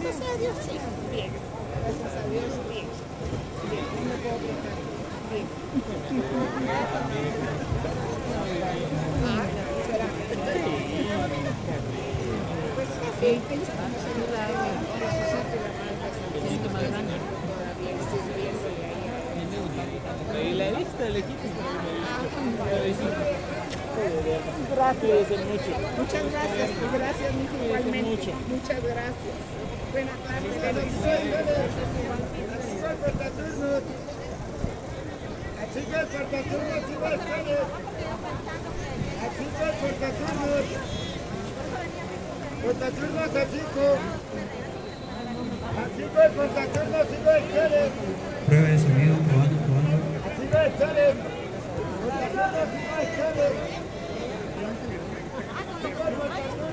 sea Dios, sí. Bien. Gracias a Dios, bien. Bien, no me puedo quejar. Bien. Será. Pues así, pensamos ayudar en necesito la marca todavía estoy viendo ahí. ¿Y la he visto, el equipo? Gracias. Mucho. Muchas gracias. Gracias, mijo, igualmente. Muchas gracias. Buenas tardes. Chicas, portaturnos, chicas, chicas, portaturnos. Portaturnos, a chicos. A chicos, portaturnos, chicos, chales. Prueba de sonido, probando. A chicos, chales. Portaturnos, chicos, chales. Chicos, portaturnos.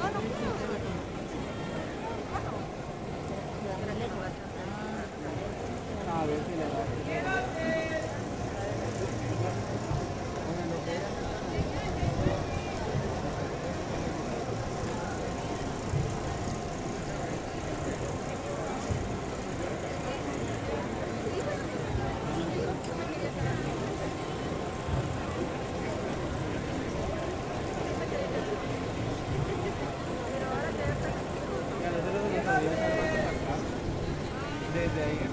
Desde ahí.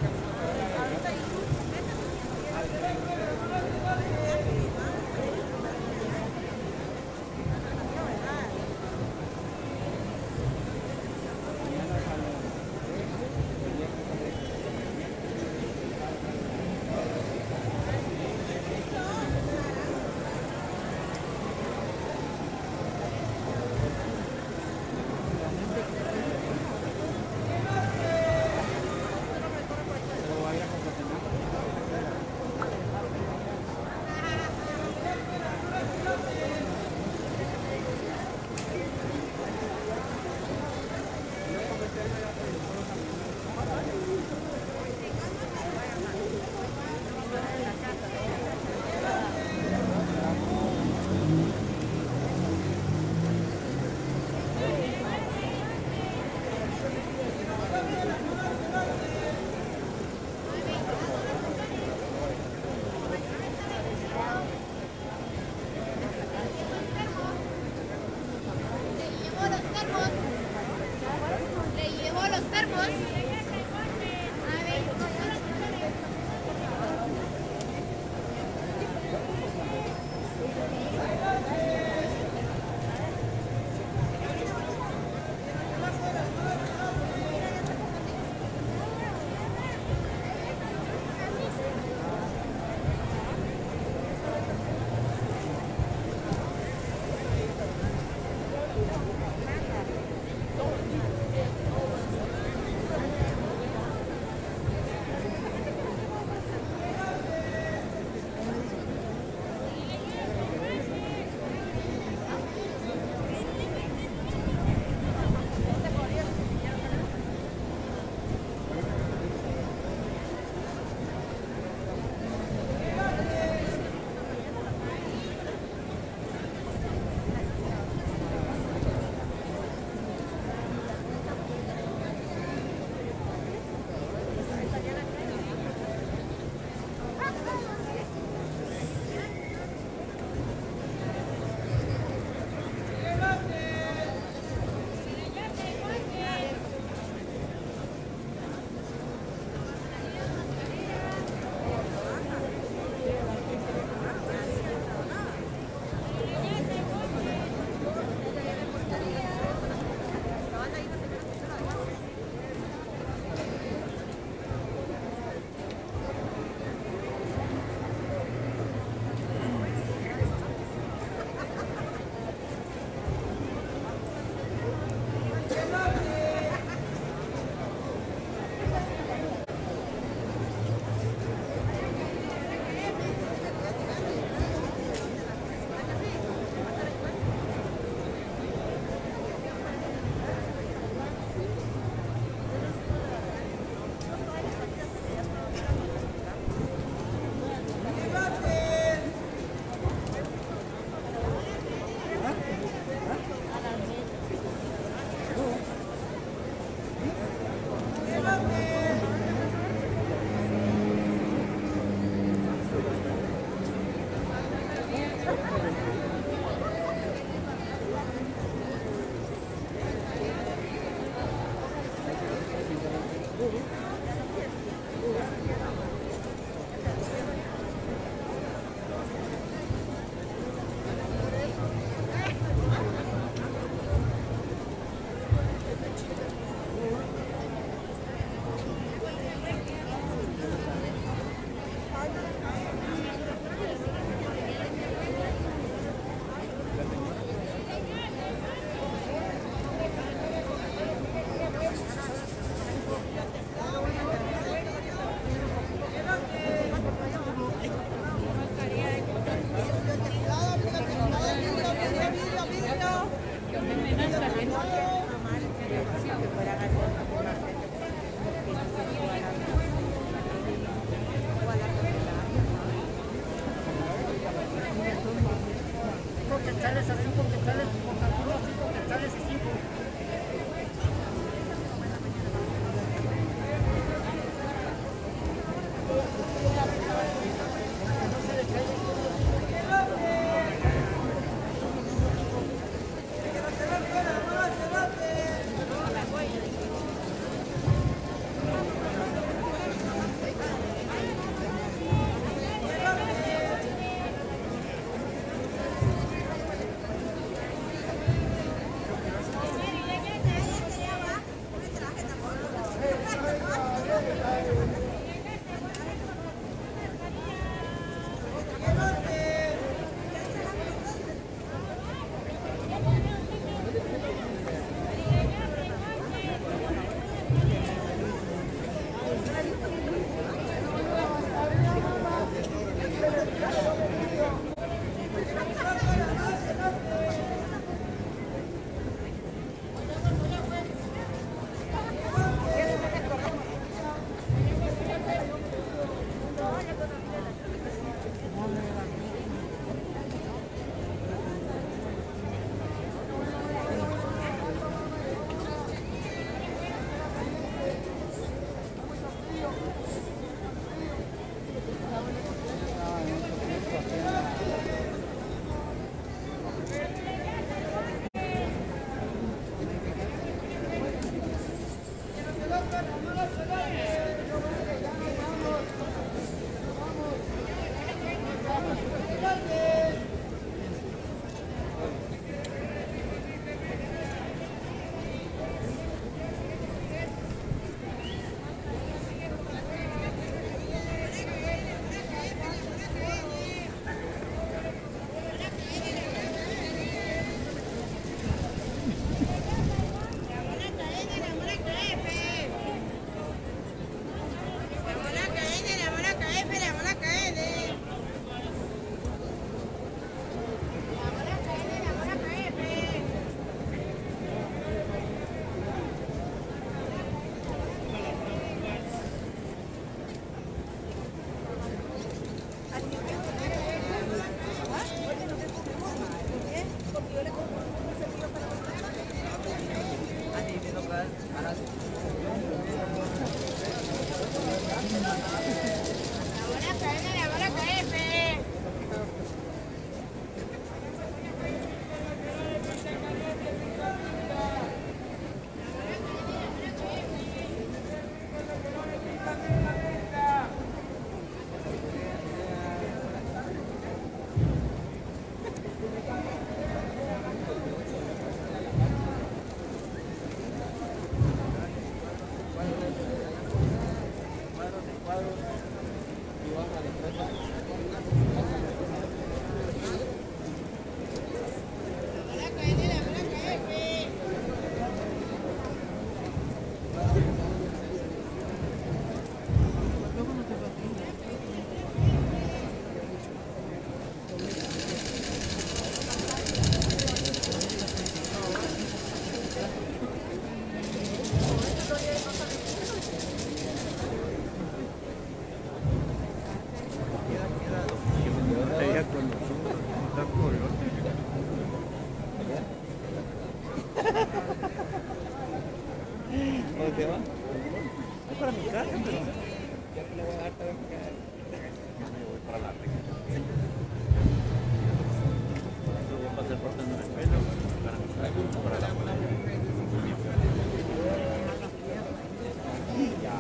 dónde te va? Es para mi casa, pero ya te lo voy a dar para que me voy para la reja. Eso voy a pasar cortando el pelo para la muela. Ya,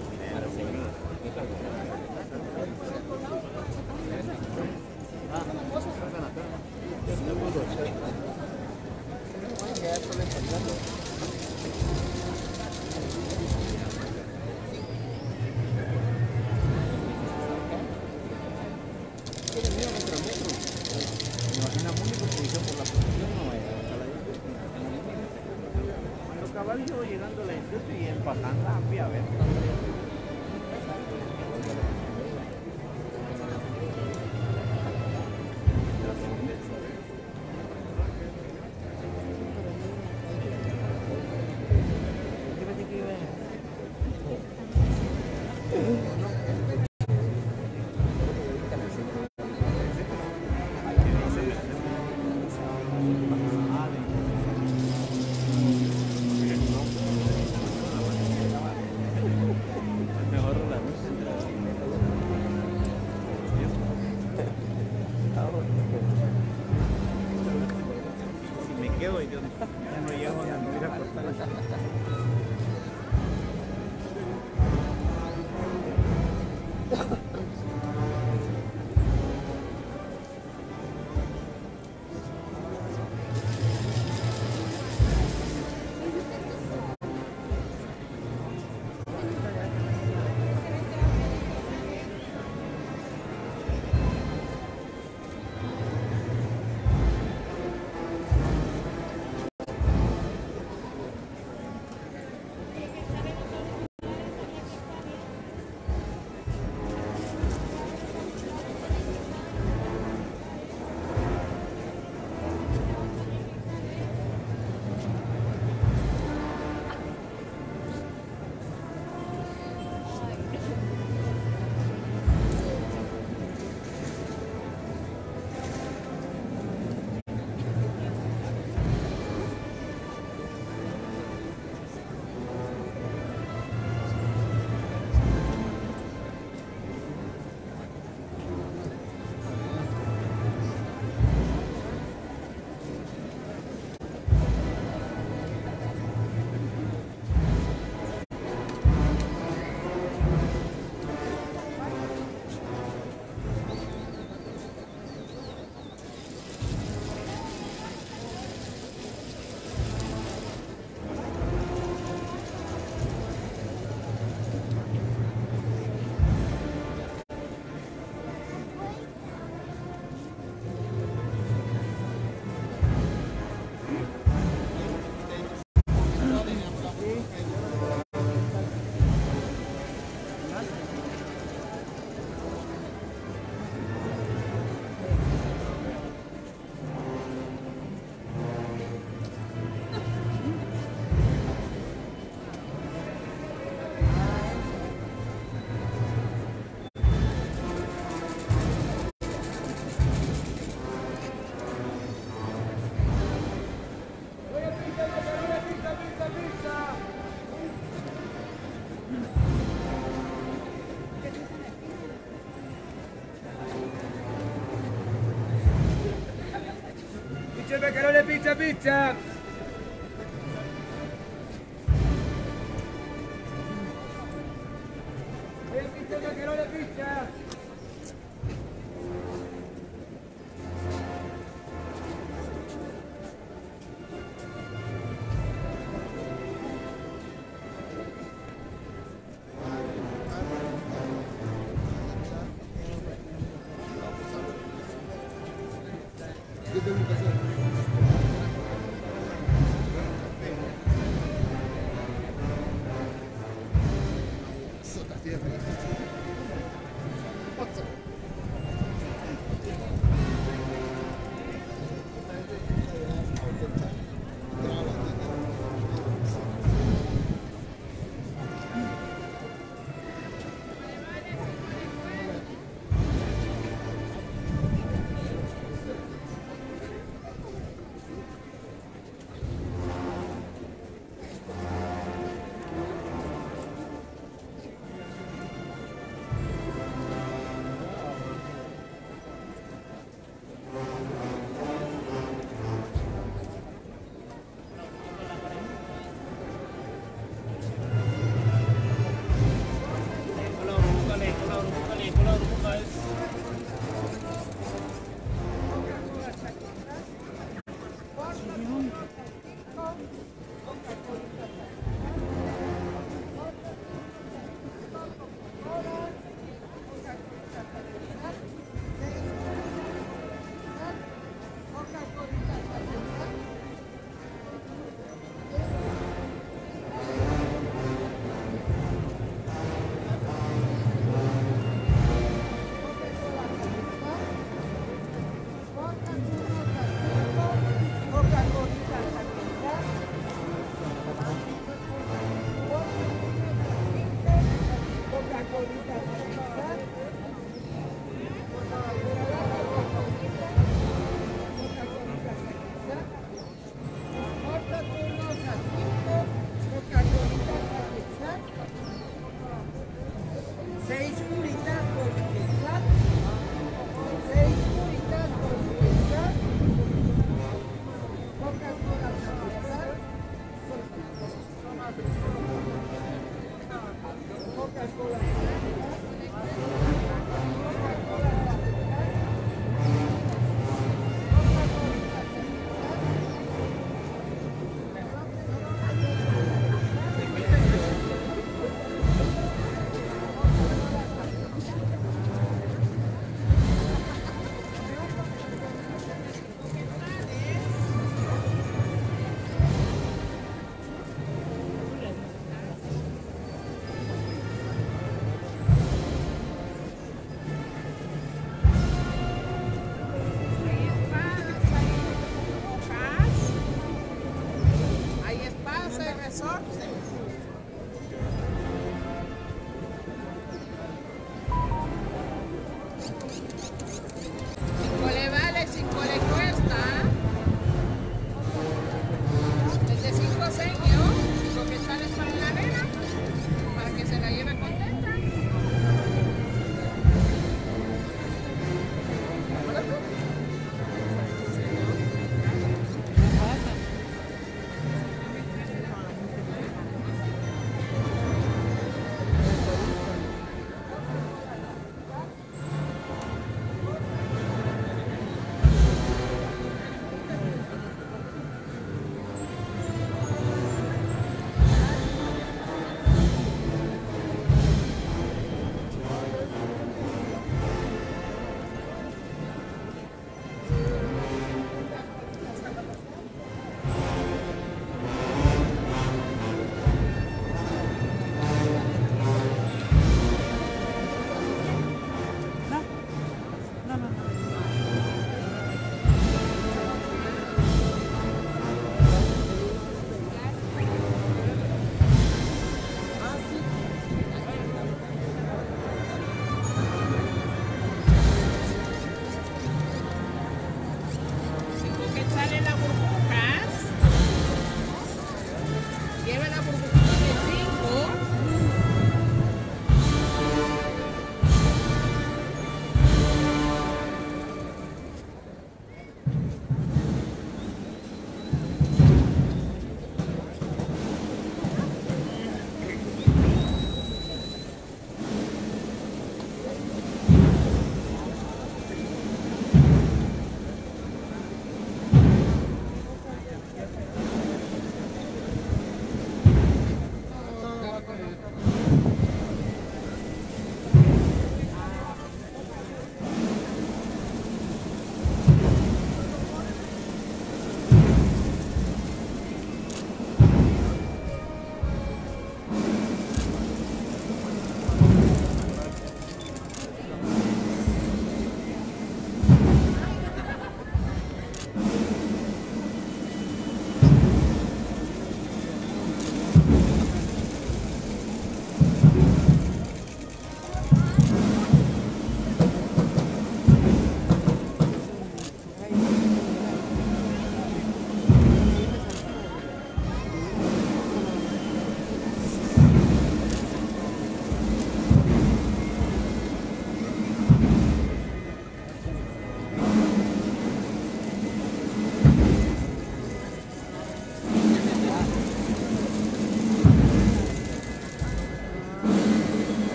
cuando caballo llegando a la industria y empajando, fui a ver. Pecorone pizza pizza! Pizza pecorone pizza!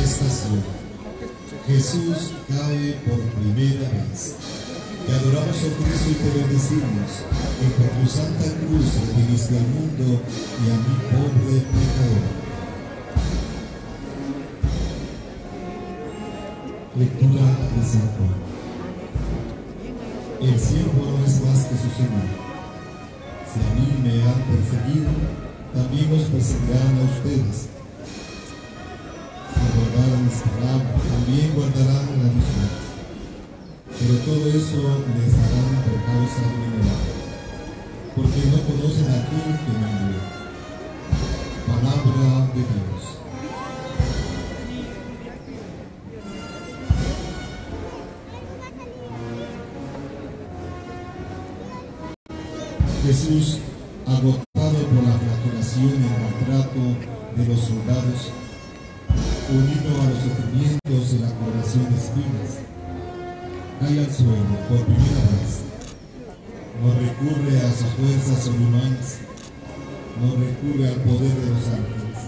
estación. Jesús cae por primera vez. Te adoramos, oh Cristo, y te bendecimos, que por tu santa cruz redimiste al mundo y a mi pobre pecador. Lectura de San Juan. El siervo no es más que su Señor. Si a mí me han perseguido, también os perseguirán a ustedes. Si guardaran mis palabras, también guardarán la misma. Pero todo eso les harán por causa de mi nombre, porque no conocen a aquel que me envió. Palabra de Dios. Jesús, agotado por la flagelación y el maltrato de los soldados, unido a los sufrimientos y la coronación de espinas, cae al suelo por primera vez. No recurre a sus fuerzas sobrehumanas, no recurre al poder de los ángeles.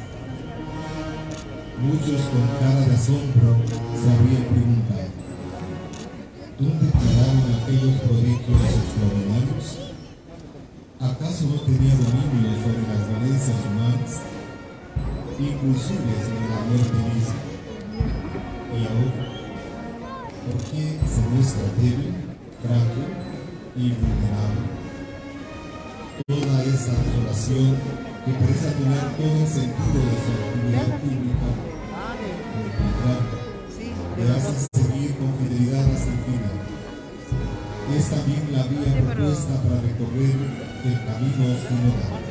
Muchos con cara de asombro se habrían preguntado: ¿dónde quedaron aquellos prodigios extraordinarios? ¿Acaso no tenía dominio sobre las violencias humanas, inclusive sobre la muerte misma? Y ahora, ¿por qué se muestra débil, frágil y vulnerable? Toda esa desolación que parece anular todo el sentido de su actividad pública, por el contrario, le hace seguir con fidelidad hasta el final. Es también la vía propuesta para recorrer el camino sinodal,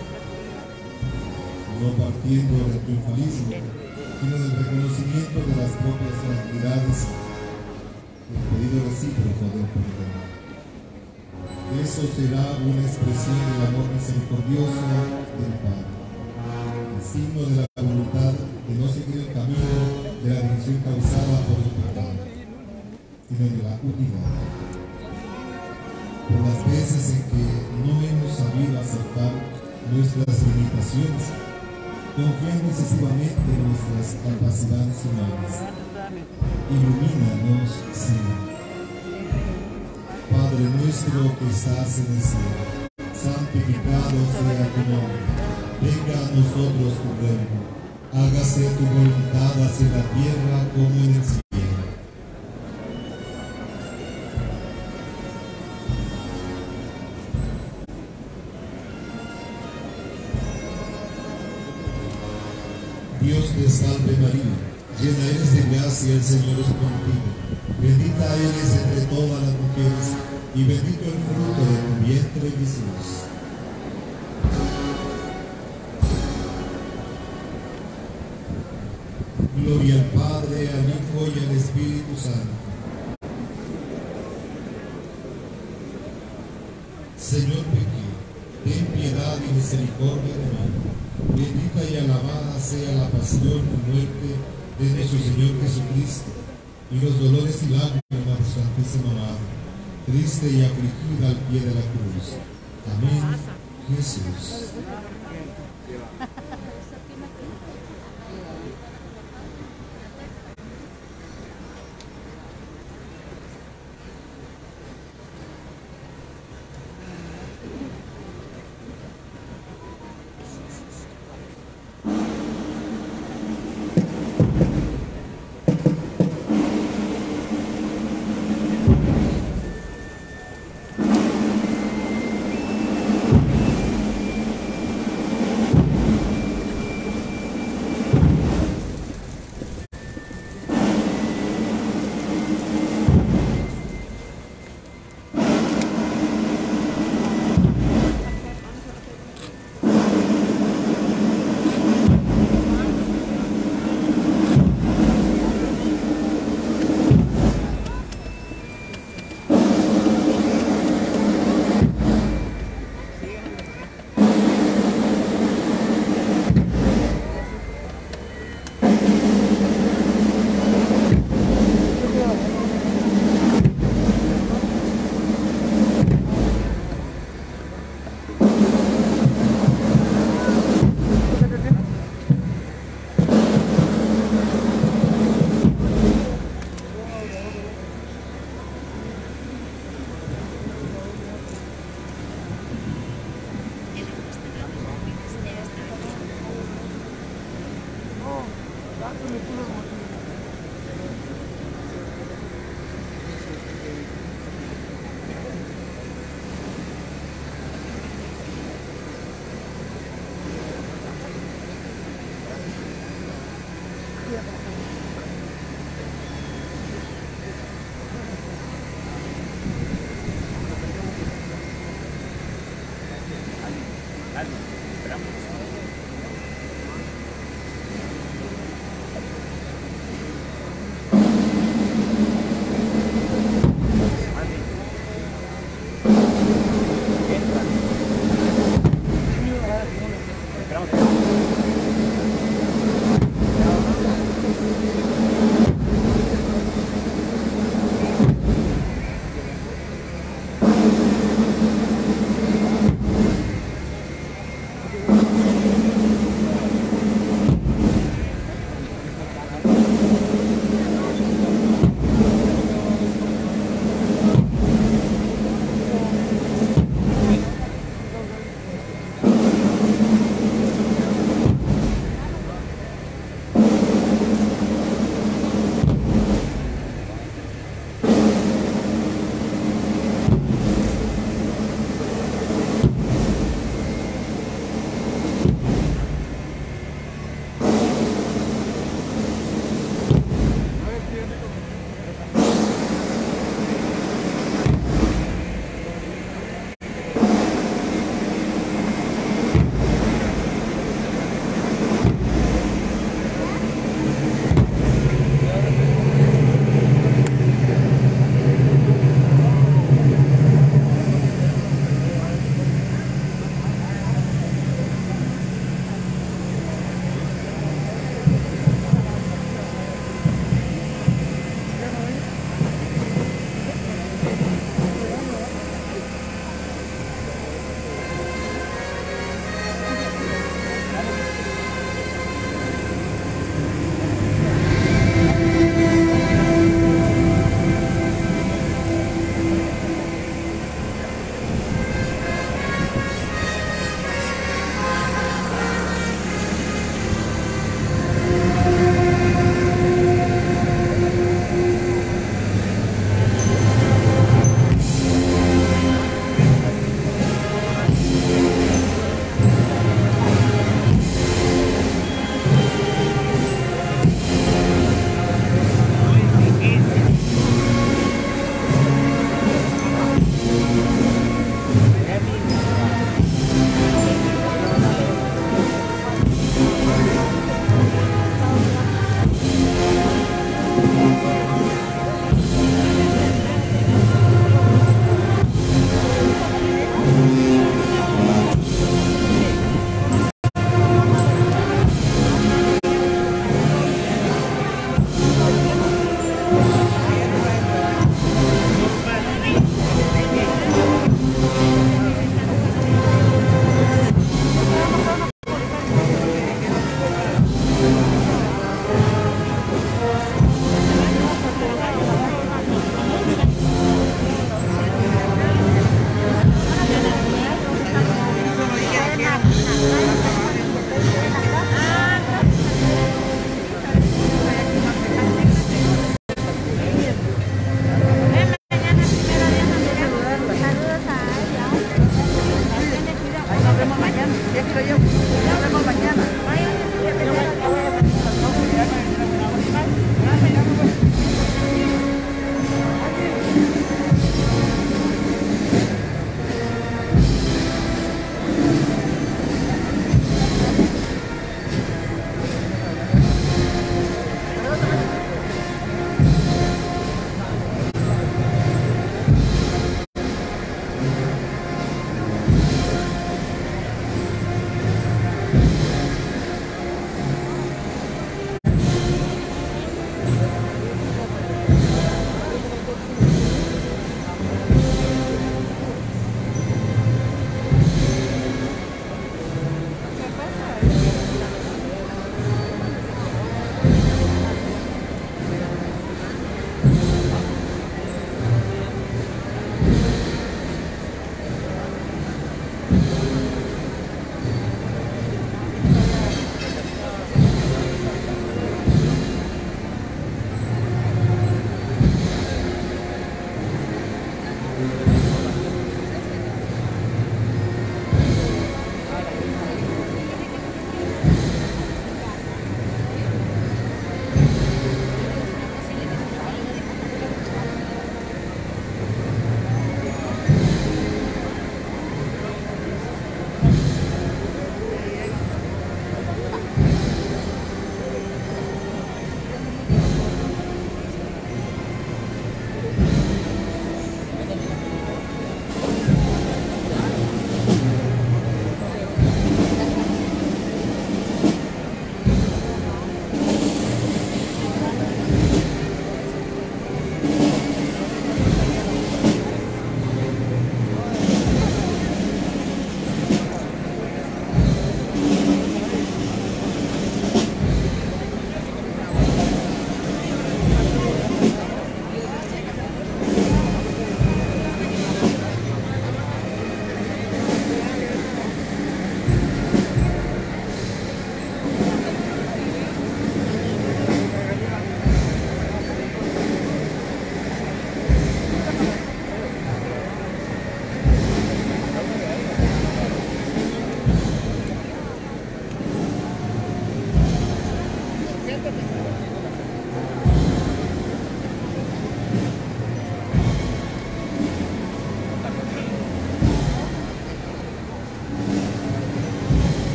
no partiendo del triunfalismo, sino del reconocimiento de las propias fragilidades, el pedido recíproco del perdón. Eso será una expresión del amor misericordioso del Padre, el signo de la voluntad de no seguir el camino de la división causada por el pecado, sino de la unidad. Por las veces en que no hemos sabido aceptar nuestras limitaciones, confiando excesivamente en nuestras capacidades humanas, ilumínanos, Señor. Padre nuestro que estás en el cielo, santificado sea tu nombre. Venga a nosotros tu reino. Hágase tu voluntad así en la tierra como en el cielo. Dios te salve María, llena eres de gracia, el Señor es contigo. Bendita eres entre todas las mujeres, y bendito el fruto de tu vientre, Jesús. Gloria al Padre, al Hijo y al Espíritu Santo. Señor, pequé, ten piedad y misericordia de mí. Bendita y alabada sea la pasión y muerte de nuestro Señor Jesucristo, y los dolores y lágrimas de su Santísima Madre, triste y afligida al pie de la cruz. Amén, Jesús.